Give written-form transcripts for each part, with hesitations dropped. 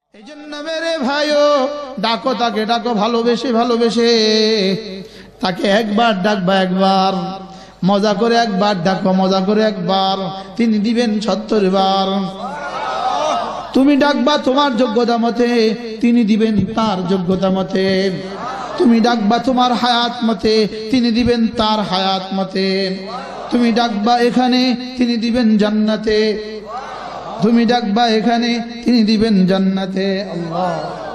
এই জন্য মেরে ভাইও ডাকো, তাকে ডাকো ভালোবেসে ভালোবেসে। তাকে একবার ডাকবা, একবার মজা করে একবার ডাকো, মজা করে একবার, তিনি দিবেন ৭০ বার। তুমি ডাকবা তোমার যোগ্যতা মতে, তিনি দিবেন তার যোগ্যতা মতে। তুমি ডাকবা তোমার হায়াত মতে, তিনি দিবেন তার হায়াত মতে। তুমি ডাকবা এখানে, তিনি দিবেন জান্নাতে। তুমি ডাকবা এখানে, তিনি দিবেন জান্নাতে। আল্লাহ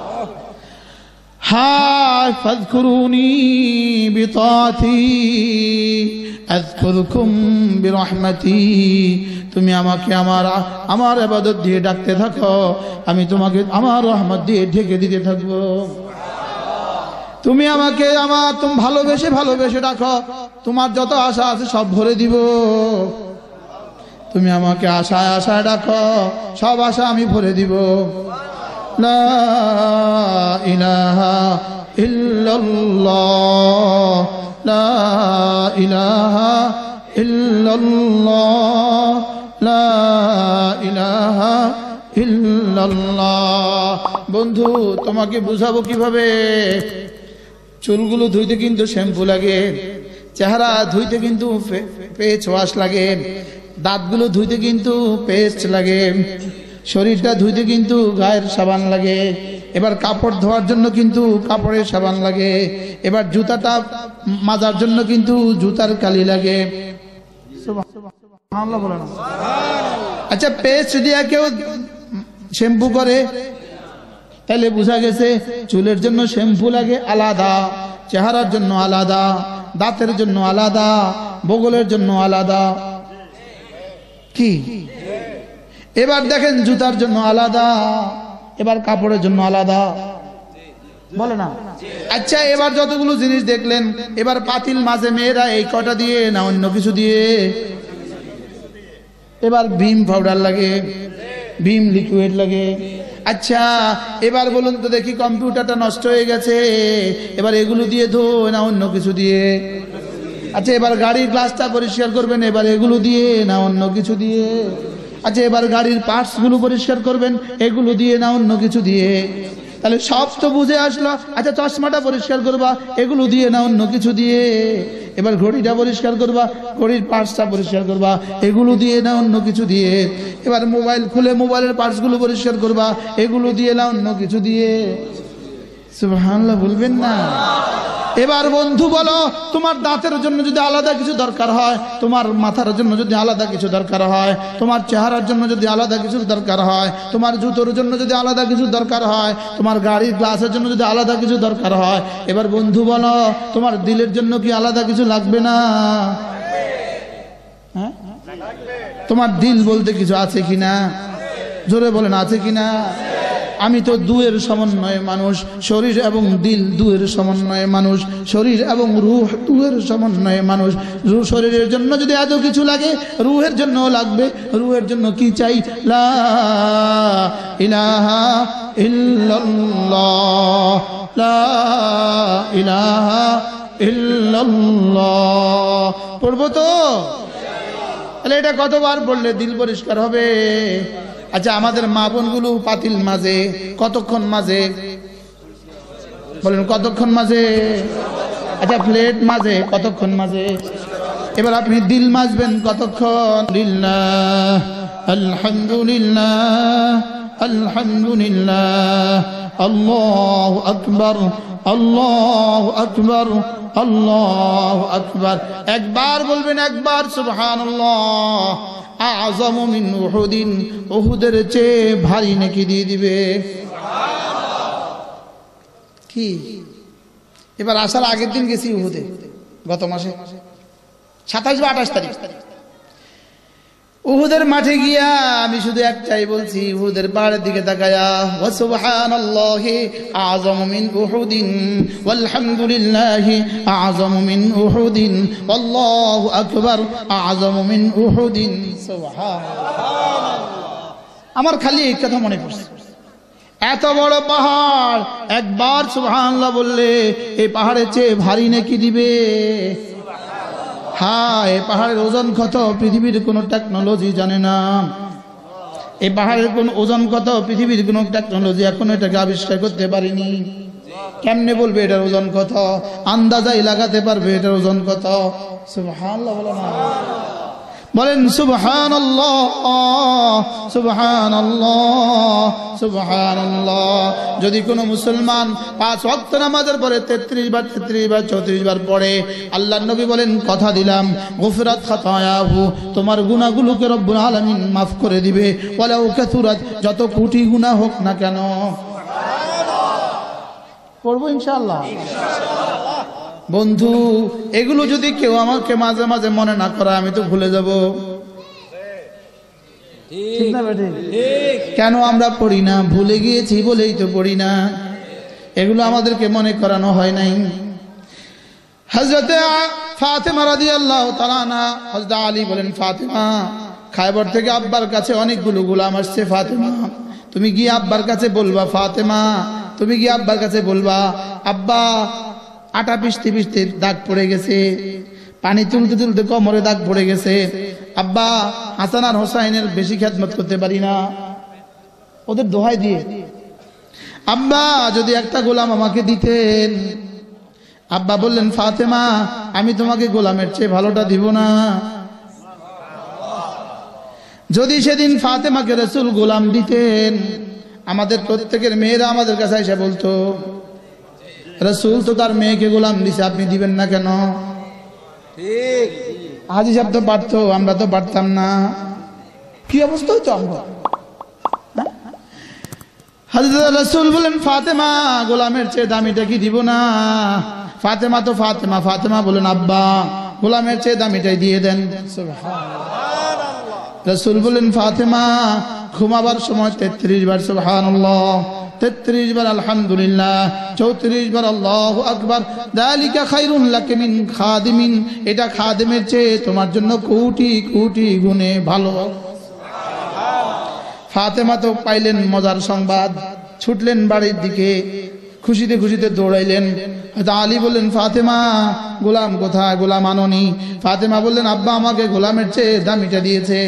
হায় ফাযকুরুনি বিতাআতি আযকুরকুম বিরহমাতি। তুমি আমাকে আমার ইবাদত দিয়ে ডাকতে থাকো, আমি তোমাকে আমার রহমত দিয়ে ঢেকে দিতে থাকবো। তুমি আমাকে তুমি ভালোবেসে ভালোবেসে ডাকো, তোমার যত আশা আছে সব ভরে দিব। তুমি আমাকে আশায় আশায় ডাকো, সব আশা আমি ভরে দিব। লা ইলাহা ইল্লাল্লাহ, লা ইলাহা ইল্লাল্লাহ, লা ইলাহা ইল্লাল্লাহ। বন্ধু, তোমাকে বুঝাবো কিভাবে? চুলগুলো ধুইতে কিন্তু শ্যাম্পু লাগে, চেহারা ধুইতে কিন্তু ফেস ওয়াশ লাগে, দাঁতগুলো ধুইতে কিন্তু পেস্ট লাগে, শরীরটা ধুইতে কিন্তু গায়ের সাবান লাগে, এবার কাপড় ধোয়ার জন্য কিন্তু কাপড়ের সাবান লাগে, এবার জুতাটা মাজার জন্য কিন্তু জুতার কালি লাগে। আচ্ছা, পেস্ট দিয়ে কেউ শ্যাম্পু করে, তাহলে বোঝা গেছে চুলের জন্য শ্যাম্পু লাগে আলাদা, চেহারার জন্য আলাদা, দাঁতের জন্য আলাদা, বগলের জন্য আলাদা। কি এবার দেখেন, জুতার জন্য আলাদা, এবার কাপড়ের জন্য আলাদা, বলে না? আচ্ছা, এবার যতগুলো জিনিস দেখলেন, এবার পাতিল মাঝে মেয়েরা এই কটা দিয়ে না অন্য কিছু দিয়ে? এবার ভীম পাউডার লাগে, ভীম লিকুইড লাগে। আচ্ছা, এবার বলুন তো দেখি, কম্পিউটারটা নষ্ট হয়ে গেছে, এবার এগুলো দিয়ে ধো না অন্য কিছু দিয়ে? আচ্ছা, এবার গাড়ির গ্লাসটা পরিষ্কার করবেন, এবার এগুলো দিয়ে না অন্য কিছু দিয়ে? আচ্ছা, এবার গাড়ির পার্টস গুলো পরিষ্কার করবেন, এগুলো দিয়ে না অন্য কিছু দিয়ে? তাহলে সব তো বুঝে আসলো। আচ্ছা, চশমাটা পরিষ্কার করবা, এগুলো দিয়ে না অন্য কিছু দিয়ে? এবার ঘড়িটা পরিষ্কার করবা, ঘড়ির পার্টসটা পরিষ্কার করবা, এগুলো দিয়ে না অন্য কিছু দিয়ে? এবার মোবাইল খুলে মোবাইলের পার্টস গুলো পরিষ্কার করবা, এগুলো দিয়ে না অন্য কিছু দিয়ে? সুবহানাল্লাহ বলবেন না? এবার বন্ধু বলো, তোমার দাঁতের জন্য যদি আলাদা কিছু দরকার হয়, তোমার মাথার জন্য যদি আলাদা কিছু দরকার হয়, তোমার চেহারার জন্য যদি আলাদা কিছু দরকার হয়, তোমার জুতোর জন্য যদি আলাদা কিছু দরকার হয়, তোমার গাড়ির গ্লাসের জন্য যদি আলাদা কিছু দরকার হয়, এবার বন্ধু বলো, তোমার দিলের জন্য কি আলাদা কিছু লাগবে না? হ্যাঁ, তোমার দিল বলতে কিছু আছে কিনা? জোরে বলেন, আছে কিনা? আমি তো দুয়ের সমন্বয়ে মানুষ, শরীর এবং দিল দুয়ের সমন্বয়ে মানুষ, শরীর এবং রূহ দুয়ের সমন্বয়ে মানুষ। শরীরের জন্য যদি এত কিছু লাগে, রূহের জন্য লাগবে। রূহের জন্য কি চাই? লা ইলাহা ইল্লাল্লাহ, লা ইলাহা ইল্লাল্লাহ। পড়বো তো? তাহলে এটা কতবার বললে দিল পরিষ্কার হবে? আচ্ছা, আমাদের মা বোনগুলো পাতিল মাঝে কতক্ষণ মাঝে? বলেন, কতক্ষণ মাঝে? আচ্ছা, প্লেট মাঝে কতক্ষণ মাঝে? এবার আপনি দিল মাজবেন কতক্ষণ? লিল্লাহ আলহামদুলিল্লাহ আলহামদুলিল্লাহ, আল্লাহু আকবার আল্লাহু আকবার আল্লাহু আকবার। একবার বলবেন, একবার সুবহানাল্লাহ আযমু মিন উহুদিন, উহুদের চেয়ে ভারী নেকি দিয়ে দিবে। কি এবার আসার আগের দিন গেছি উহুদে, গত মাসে ২৭ বা ২৮ তারিখ। উহুদের মাঠে গিয়া আমি শুধু একটাই বলছি, উহুদের পাহাড়ের দিকে তাকায়া, ওয়া সুবহানাল্লাহি আযমু মিন উহুদিন ওয়ালহামদুলিল্লাহি আযমু মিন উহুদিন আল্লাহু আকবার আযমু মিন উহুদিন। সুবহানাল্লাহ। আমার খালি এই কথা মনে পড়ছে, এত বড় পাহাড়, একবার সুবহানাল্লাহ বললে এই পাহাড়ের চেয়ে ভারী নেকি দিবে। হ্যাঁ, এই পাহাড়ের ওজন কত পৃথিবীর কোনো টেকনোলজি জানে না। এই পাহাড়ের কোন ওজন কত, পৃথিবীর কোন টেকনোলজি এখন এটাকে আবিষ্কার করতে পারেনি। কেমনে বলবে এটার ওজন কত? আন্দাজাই লাগাতে পারবে এটার ওজন কত। সুবহানাল্লাহ বলেন না, বলেন সুবহানাল্লাহ, সুবহানাল্লাহ, সুবহানাল্লাহ। যদি কোনো মুসলমান 5 ওয়াক্ত নামাজের পরে 33 বার 34 বার পড়ে, আল্লাহর নবী বলেন কথা দিলাম গুফরাত খাতায়াহু, তোমার গুনাহগুলোকে রব্বুল আলামিন মাফ করে দিবে। ওয়ালাউ কাসুরাত, যত কোটি গুনাহ হোক না কেন। পড়বো ইনশাআল্লাহ। বন্ধু, এগুলো যদি কেউ আমাকে মাঝে মাঝে মনে না করে, আমি তো ভুলে যাব। ঠিক না বেঠিক? কেন আমরা পড়ি না? ভুলে গিয়েছি বলেই তো পড়ি না। এগুলো আমাদেরকে মনে করানো হয় নাই। হযরতে ফাতেমা রাদিয়াল্লাহু তাআলা আনহা, হযরত আলী বলেন ফাতেমা, খায়বর থেকে আব্বার কাছে অনেকগুলো গোলাম আসছে। ফাতেমা, তুমি গিয়ে আব্বার কাছে বলবা, ফাতেমা তুমি গিয়ে আব্বার কাছে বলবা, আব্বা আটা পিষতে পিষতে দাগ পড়ে গেছে, পানি তুলতে তুলতে কোমরে দাগ পড়ে গেছে, আব্বা হাসান আর হোসাইনের বেশি খেদমত করতে পারি না। ওদের দোহাই দিয়ে, আব্বা যদি একটা গোলাম আমাকে দিতেন। আব্বা বললেন ফাতেমা, আমি তোমাকে গোলামের চেয়ে ভালোটা দিব না। যদি সেদিন ফাতেমাকে রাসূল গোলাম দিতেন, আমাদের প্রত্যেকের মেয়েরা আমাদের কাছে এসে বলতো, রাসূল তো তার মেয়েকে গোলাম দিছে, আপনি দিবেন না কেন? ঠিক, হাজী সাহেব তো পারতো, আমরা তো পারতাম না। কি অবস্থা হইতো আমরা? হযরত রাসূল বলেন ফাতেমা, গোলামের চেয়ে দামিটা কি দিব না? ফাতেমা তো ফাতেমা। ফাতেমা বলেন আব্বা গোলামের চেয়ে দামিটাই দিয়ে দেন। সুবহানাল্লাহ। রাসূল বলেন ফাতেমা, ঘুমাবার সময় 33 বার সুবহানাল্লাহ, 33 বার আলহামদুলিল্লাহ, 34 বার আল্লাহু আকবার। যালিকা খায়রুন লাকা মিন খাদিমিন, এটা খাদেমের চেয়ে তোমার জন্য কোটি কোটি গুণে ভালো। ফাতেমা তো পাইলেন মজার সংবাদ, ছুটলেন বাড়ির দিকে, খুশিতে খুশিতে দৌড়াইলেন। আলী বললেন ফাতেমা, গোলাম কোথায়? গোলাম আনোনি? ফাতেমা বললেন আব্বা আমাকে গোলামের চেয়ে দামিটা দিয়েছে।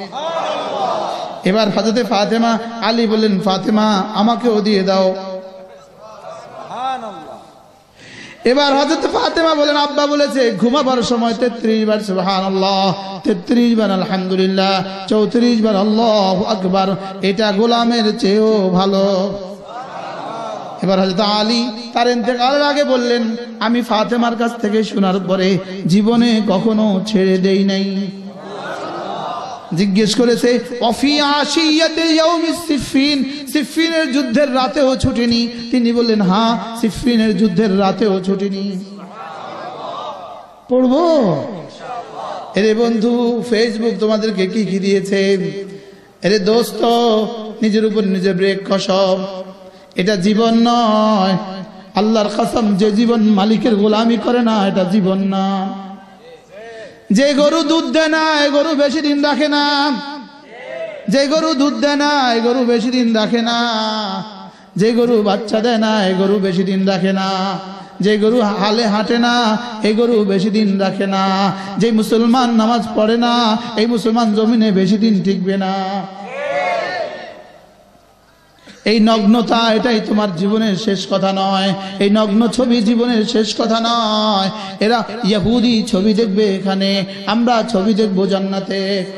এবার হযরতে ফাতেমা, আলী বললেন ফাতেমা আমাকেও দিয়ে দাও। এবার হযরত ফাতেমা বলেন আব্বা বলেছে ঘুমাবার সময় 33 বার সুবহানাল্লাহ, 33 বার আলহামদুলিল্লাহ, 34 বার আল্লাহু আকবার, এটা গোলামের চেয়েও ভালো। এবার হযরত আলী তার ইন্তেকালের আগে বললেন, আমি ফাতেমার কাছ থেকে শোনার পরে জীবনে কখনো ছেড়ে দেই নাই। জিজ্ঞেস করেছে ওয়াফি আশিয়াতি ইয়াউমিস সিফফিন, সিফফিনের যুদ্ধের রাতেও ছুটিনি? তিনি বললেন হ্যাঁ, সিফফিনের যুদ্ধের রাতেও ছুটিনি। পড়বো ইনশাআল্লাহ। এরে বন্ধু, ফেসবুক তোমাদেরকে কি কি দিয়েছে? এরে দোস্ত, নিজের উপর নিজে ব্রেক কষব। এটা জীবন নয়। আল্লাহর কসম, যে জীবন মালিকের গোলামি করে না, এটা জীবন না। যে গরু দুধ দেয় না, এই গরু বেশি দিন রাখে না। যে গরু দুধ দেয় না, এই গরু বেশি দিন রাখে না। যে গরু বাচ্চা দেয় না, এই গরু বেশি দিন রাখে না। যে গরু হালে হাঁটে না, এই গরু বেশি দিন রাখে না। যে মুসলমান নামাজ পড়ে না, এই মুসলমান জমিনে বেশি দিন টিকবে না। এই নগ্নতা, এটাই তোমার জীবনের শেষ কথা নয়। এই নগ্ন ছবি জীবনের শেষ কথা নয়। এরা ইহুদি ছবি দেখবে এখানে, আমরা ছবি দেখবো জান্নাতে।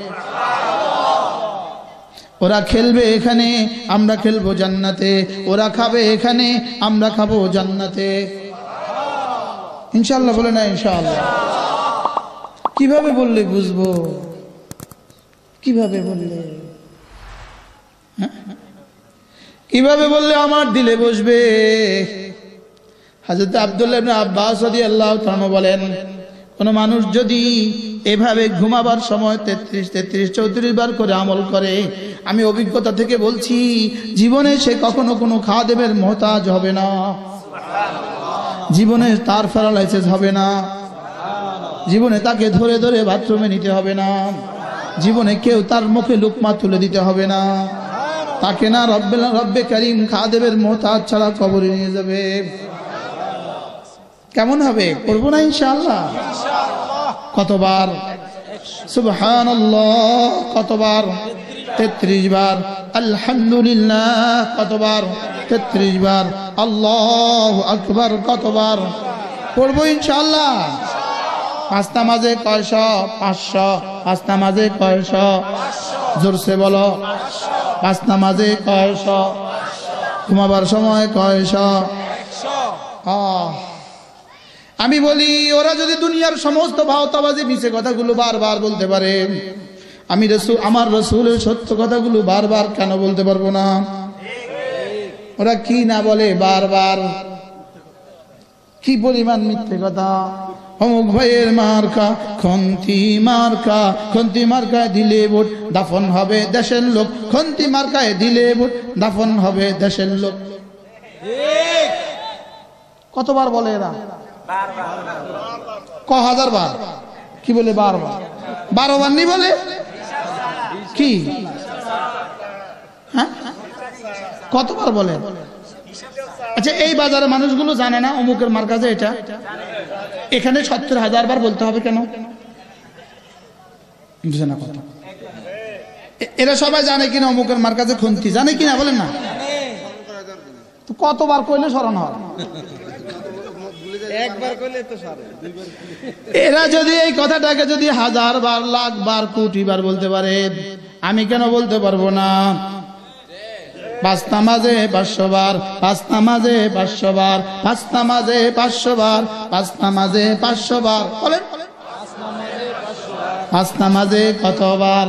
ওরা খেলবে এখানে, আমরা খেলবো জান্নাতে। ওরা খাবে এখানে, আমরা খাবো জান্নাতে। ইনশাআল্লাহ বলে না ইনশাআল্লাহ? কিভাবে বললে বুঝবো? কিভাবে বললে, কিভাবে বললে আমার দিলে বসবে? হযরত আব্দুল্লাহ ইবনে আব্বাস রাদিয়াল্লাহু তাআলা বলেন, কোন মানুষ যদি এভাবে ঘুমাবার সময় 33, 34 বার করে আমল করে, আমি অভিজ্ঞতা থেকে বলছি জীবনে সে কখনো কোনো খাদেমের মুহতাজ হবে না। জীবনে তার প্যারালাইসিস হবে না। জীবনে তাকে ধরে ধরে বাথরুমে নিতে হবে না। জীবনে কেউ তার মুখে লুকমা তুলে দিতে হবে না। তাকে না রব্বে করিম খাদেমের মুহতাজ ছাড়া কবরে নিয়ে যাবে। কেমন হবে? করবো না ইনশাআল্লাহ? কতবার সুবহানাল্লাহ, কতবার 33 বার আলহামদুলিল্লাহ কতবার 33 বার আল্লাহু আকবার কতবার পড়বো ইনশাআল্লাহ পাঁচ নামাজে কয়শো 500 পাঁচ নামাজে কয়শো জোরসে বলো পাঁচ নামাজে কয়শো ঘুমাবার সময় কয়শো আমি বলি ওরা যদি দুনিয়ার সমস্ত ভাওতাবাজি মিছে কথাগুলো বারবার বলতে পারে আমি রাসূল আমার রাসূলের সত্য কথাগুলো বারবার কেন বলতে পারবো না ওরা কি না বলে বারবার কি পরিমাণ মিথ্যে কথা অমুক ভাইয়ের মার্কা খন্তি মার্কায় দিলে ভোট দাফন হবে দেশের লোক খন্তি মার্কায় দিলে ভোট দাফন হবে দেশের লোক কতবার বলে এরা হাজার বার কি বলে 12 বার 12 বার নি বলে কি হ্যাঁ কতবার বলে আচ্ছা এই বাজারে মানুষগুলো জানে না অমুকের মার্কাজে এটা এখানে 70,000 বার বলতে হবে কেন বুঝে না কথা এরা সবাই জানে কিনা অমুকের মার্কাজে খুন্তি জানে কিনা বলেন না তো কতবার কইলে স্মরণ হয় একবার কইলে তো সারে এরা যদি এই কথাটাকে যদি 1000 বার লাখ বার কোটি বার বলতে পারে আমি কেন বলতে পারবো না পাঁচ নামাজে 500 বার পাঁচ নামাজে 500 বার পাঁচ নামাজে 500 বার পাঁচ নামাজে 500 বার বলেন পাঁচ নামাজে কতবার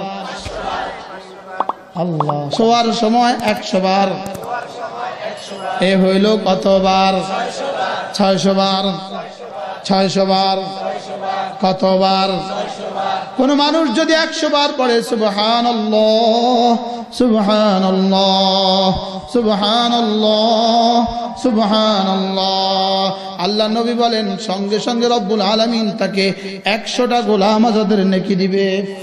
আল্লাহ শোয়ার সময় 100 বার এ হইল কতবার 600 বার 600 বার কতবার কোন মানুষ যদি 100 বার পড়ে সুবহানাল্লাহ সুবহানাল্লাহ সুবহানাল্লাহ সুবহানাল্লাহ আল্লাহ নবী বলেন সঙ্গে সঙ্গে রব্বুল আলামিন তাকে 100টা গোলাম আজাদের নেকি দিবে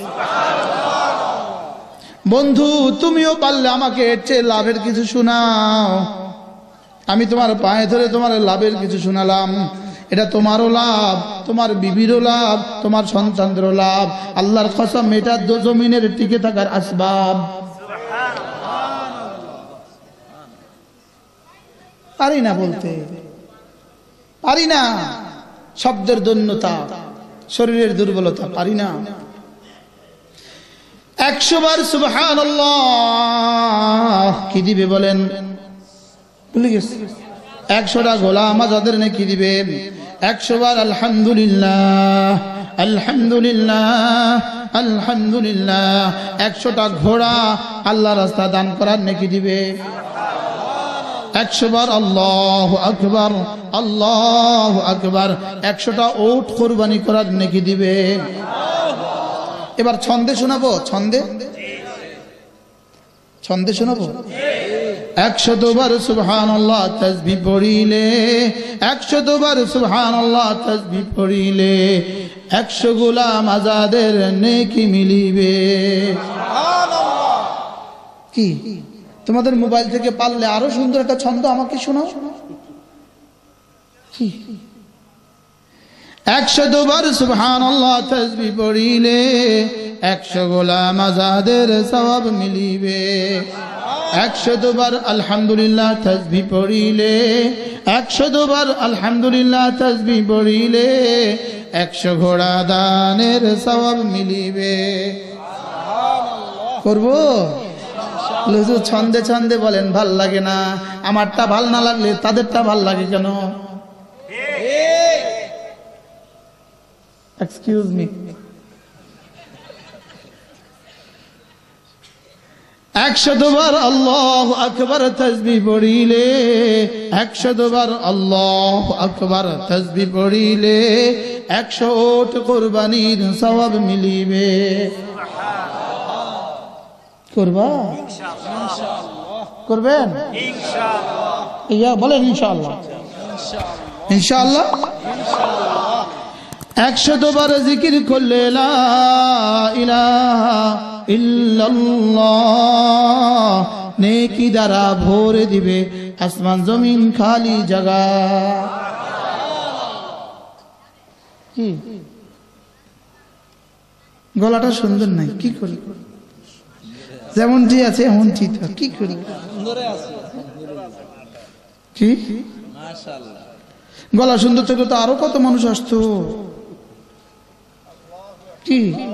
বন্ধু তুমিও পারলে আমাকে এর চেয়ে লাভের কিছু শোনাও আমি তোমার পায়ে ধরে তোমার লাভের কিছু শোনালাম এটা তোমারও লাভ তোমার বিবিরও লাভ তোমার সন্তানদেরও লাভ আল্লাহর কসম এটা জমিনের টিকে থাকার আসবাব পারি না বলতে পারি না শব্দের দৈন্যতা শরীরের দুর্বলতা পারি না 100 বার সুবহানাল্লাহ কি দিবে বলেন ভুলে গেছি 100টা গোলাম আজাদের নেকি দিবে 100 বার আলহামদুলিল্লাহ আলহামদুলিল্লাহ আলহামদুলিল্লাহ 100টা ঘোড়া আল্লাহর রাস্তা দান করার নেকি দিবে 100 বার আল্লাহু আকবার আল্লাহু আকবার 100টা উট কুরবানি করার নেকি দিবে এবার ছন্দে শোনাবো ছন্দে শোনাবো 100 বার সুবহানাল্লাহ তাসবিহ পড়িলে 100 বার সুবহানাল্লাহ তাসবিহ পড়িলে 100 গোলাম আজাদের নেকি মিলিবে সুবহানাল্লাহ কি তোমাদের মোবাইল থেকে পারলে আরো সুন্দর একটা ছন্দ আমাকে শোনাও কি 100 বার সুবহানাল্লাহ তাসবিহ পড়িলে 100 গোলাম আজাদের সওয়াব মিলিবে 100 বার আলহামদুলিল্লাহ তাসবিহ পড়িলে 100 বার আলহামদুলিল্লাহ তাসবিহ পড়িলে 100 ঘোড়া দানের সওয়াব মিলিবে সুবহানাল্লাহ করব হুজুর ছন্দে ছন্দে বলেন ভাল লাগে না আমারটা ভাল না লাগলে তাদেরটা ভাল লাগে কেন এক্সকিউজ মি 100 বার আল্লাহু আকবার তাসবিহ পড়িলে 100 বার আল্লাহু আকবার তাসবিহ পড়িলে 100 ওট কুরবানির সওয়াব মিলিবে সুবহানাল্লাহ করবা ইনশাআল্লাহ করবেন ইনশাআল্লাহ ইয়া বলেন ইনশাআল্লাহ ইনশাআল্লাহ ইনশাআল্লাহ 100 বার জিকির করলে লা ইলাহা ইল্লাল্লাহ নেকি দ্বারা ভরে দিবে আসমান জমিন খালি জায়গা কি গলাটা সুন্দর নাই কি করি যেমনটি আছে এমনটি তো কি করব কি গলা সুন্দর থেকে তো আরো কত মানুষ আসতো কি